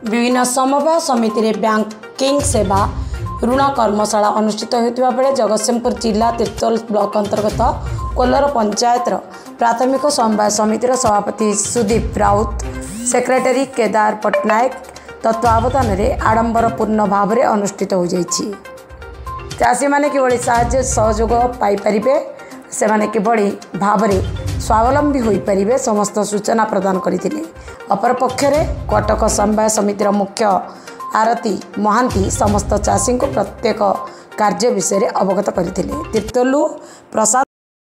विभिन्न समवाय समिति रे बैंकिंग सेवा ऋण कर्मशाला अनुष्ठित होता बेले जगतसिंहपुर जिला तिर्तोल ब्लॉक अंतर्गत कोल्लर पंचायत प्राथमिक समवाय समितिर सभापति सुदीप राउत सेक्रेटरी केदार पट्टनायक तत्वावधान में आडंबरपूर्ण भाव में अनुष्ठित हो जाइछि। चाषी मैंने किभली साहाय्य सहयोग पाइपर से किभली भाव में स्वावलंबी हो पारे समस्त सूचना प्रदान करते। अपर पक्षरे कटक समवाय समितिर मुख्य आरती महांती समस्त चाषी को प्रत्येक कार्य विषय अवगत करते। तिर्तोलु प्रसाद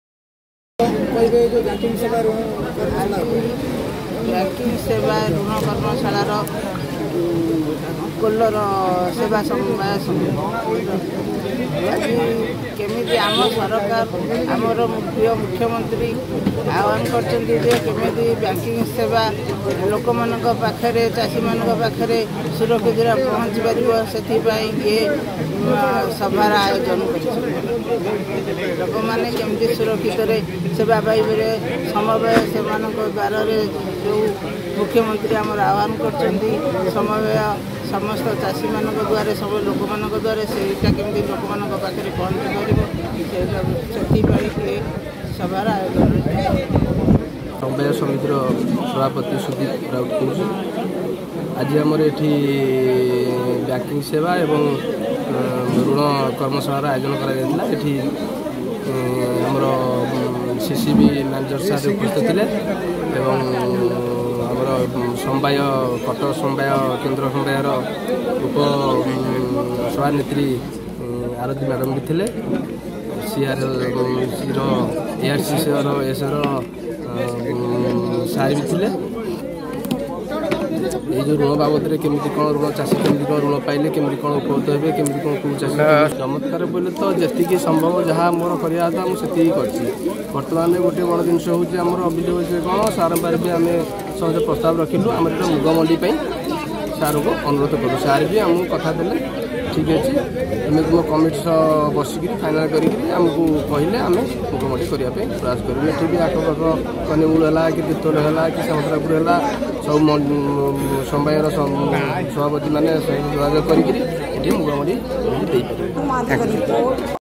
बैंकिंग सेवा ऋण कर्मशालार कोल्लर सेवा समवाय केमिति आम सरकार आमर प्रिय मुख्यमंत्री आह्वान करछन्ती जे केमिति बैंकिंग सेवा लोक मानक पाखरे चाषी मानक पाखरे सुरक्षित पहुँच पारिबो सेथिपाई ये सभार आयोजन लोक मैंने केमिति सुरक्षित सेवा पाइबे समवाय सेमानक द्वारा जो मुख्यमंत्री आमर आह्वान करछन्ती समवाय समस्त चाषी मानक द्वारा सब लोक मानक द्वारा सेटा केमिति लोक मानक पाखरे पहुँच पारिबो सेथिपाई सभार आयोजन समवाय समितिर सभापति सुदीप राउत कौन आज आमर ये बैंकिंग सेवा एवं ऋण कर्मशालार आयोजन कर सीसीबी मैनेजर साहब उपस्थित थे एवं आमर समवाय कटक समवाय केन्द्र समवायर उप सभानेत्री आरती मैडम भी थे एआरसी सार भी थे ये जो ऋण बाबद में केमी कौन ऋण चाषी केमी कौन ऋण पाइले केमी कौन उपलब्ध हे केमी कौन कौ चाषी चमत्कार बोले तो जी संभव जहाँ मोर करवा था मुझे बर्तमान गोटे बड़ जिन हूँ अभियोग कौन सारंबार भी आम सहज प्रस्ताव रखिलु आम मुग मंडी सार को अनुरोध करूँ सार भी आमको कथा देले ठीक अच्छे तुम तुम कमिटी बसिक फाइनाल करमको कहले आम मुग मंडी करने प्रयास करूँ ये भी आखपाख कनेमूल है कि तिर्तोल है कि समस्तपुर है सब समवायर सभापति मैंने सहयोग कर मुग मंडी।